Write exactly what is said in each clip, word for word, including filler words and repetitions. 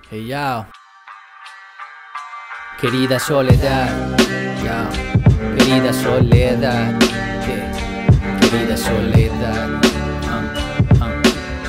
Hey yo, querida soledad, yo, querida soledad, ¿qué? Querida soledad, uh, uh.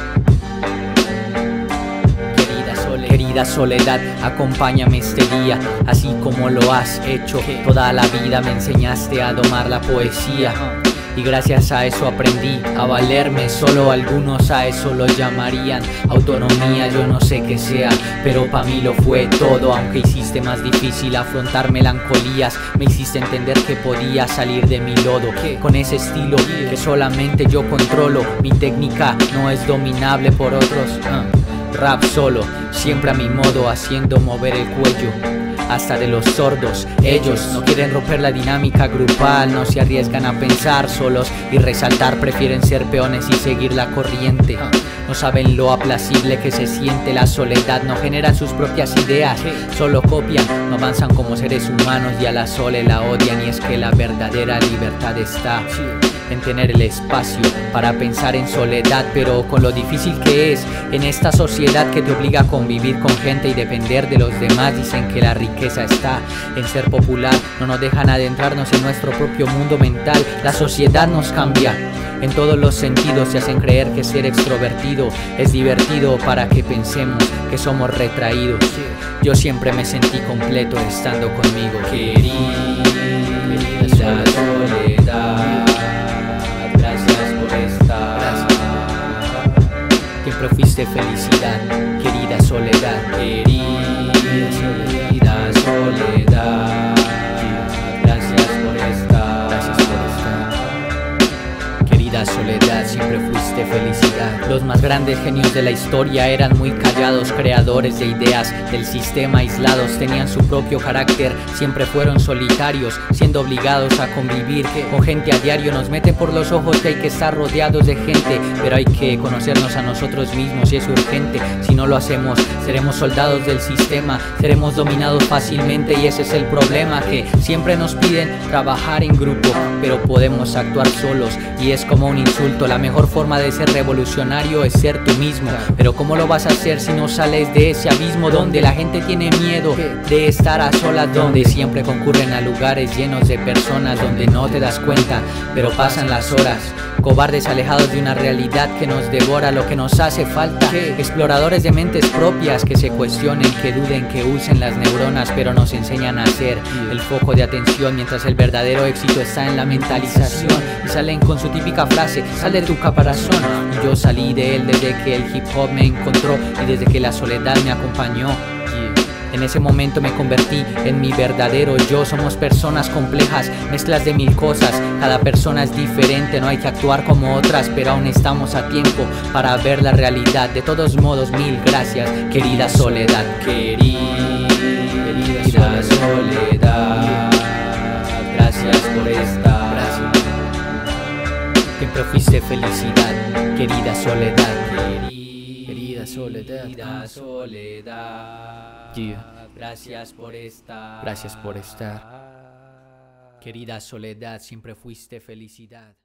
Querida soledad, querida soledad, acompáñame este día, así como lo has hecho toda la vida. Me enseñaste a domar la poesía. Y gracias a eso aprendí a valerme. Solo algunos a eso lo llamarían autonomía. Yo no sé qué sea, pero pa' mí lo fue todo. Aunque hiciste más difícil afrontar melancolías, me hiciste entender que podía salir de mi lodo. Con ese estilo que solamente yo controlo. Mi técnica no es dominable por otros. uh. Rap solo, siempre a mi modo, haciendo mover el cuello hasta de los sordos. Ellos no quieren romper la dinámica grupal, no se arriesgan a pensar solos y resaltar, prefieren ser peones y seguir la corriente. No saben lo apacible que se siente la soledad, no generan sus propias ideas, solo copian, no avanzan como seres humanos y a la sole la odian. Y es que la verdadera libertad está en tener el espacio para pensar en soledad, pero con lo difícil que es en esta sociedad que te obliga a convivir con gente y depender de los demás. Dicen que la riqueza está en ser popular, no nos dejan adentrarnos en nuestro propio mundo mental. La sociedad nos cambia en todos los sentidos, se hacen creer que ser extrovertido es divertido para que pensemos que somos retraídos. Yo siempre me sentí completo estando conmigo. Querida soledad, gracias por estar. Siempre fuiste felicidad, querida soledad. Querida soledad, gracias por estar. Gracias por estar. Querida soledad, siempre fuiste felicidad. Los más grandes genios de la historia eran muy callados, creadores de ideas del sistema aislados. Tenían su propio carácter, siempre fueron solitarios, siendo obligados a convivir con gente a diario. Nos mete por los ojos que hay que estar rodeados de gente, pero hay que conocernos a nosotros mismos y es urgente. Si no lo hacemos, seremos soldados del sistema, seremos dominados fácilmente. Y ese es el problema, que siempre nos piden trabajar en grupo, pero podemos actuar solos y es como un insulto. La mejor forma de ser revolucionario es ser tú mismo, pero ¿cómo lo vas a hacer si no sales de ese abismo donde la gente tiene miedo de estar a solas, donde siempre concurren a lugares llenos de personas, donde no te das cuenta, pero pasan las horas? Cobardes alejados de una realidad que nos devora. Lo que nos hace falta, exploradores de mentes propias que se cuestionen, que duden, que usen las neuronas, pero nos enseñan a ser el foco de atención, mientras el verdadero éxito está en la mentalización. Y salen con su típica frase: sal de tu caparazón. Y yo salí de él desde que el hip hop me encontró y desde que la soledad me acompañó. En ese momento me convertí en mi verdadero yo. Somos personas complejas, mezclas de mil cosas. Cada persona es diferente, no hay que actuar como otras, pero aún estamos a tiempo para ver la realidad. De todos modos, mil gracias, querida soledad. Querida soledad, gracias por estar. Siempre fuiste felicidad, querida soledad. Querida soledad, querida soledad, yeah. Gracias por estar. Gracias por estar. Querida soledad, siempre fuiste felicidad.